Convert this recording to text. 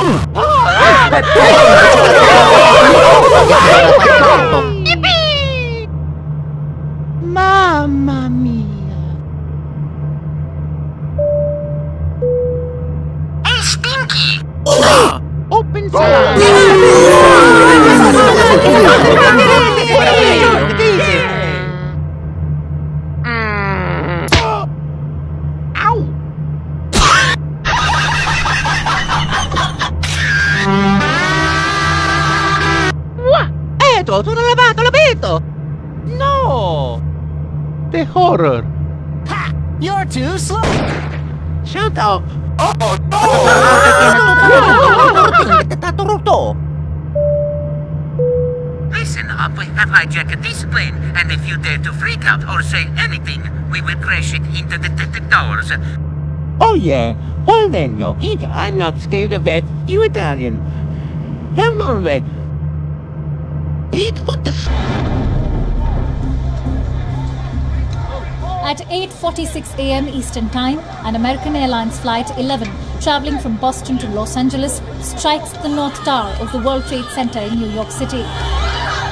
Mamma mia! Hey, Stinky! Open side! Ow! Eto, tutto lavato, l'abito! No! The horror! Ha! You're too slow! Shut up! Listen up, we have hijacked this plane, and if you dare to freak out or say anything, we will crash it into the towers. Oh yeah? Well then, Yogi, I'm not scared of that. You Italian. Come on, Red. Pete, what the At 8:46 a.m. Eastern Time, an American Airlines Flight 11 traveling from Boston to Los Angeles strikes the North Tower of the World Trade Center in New York City.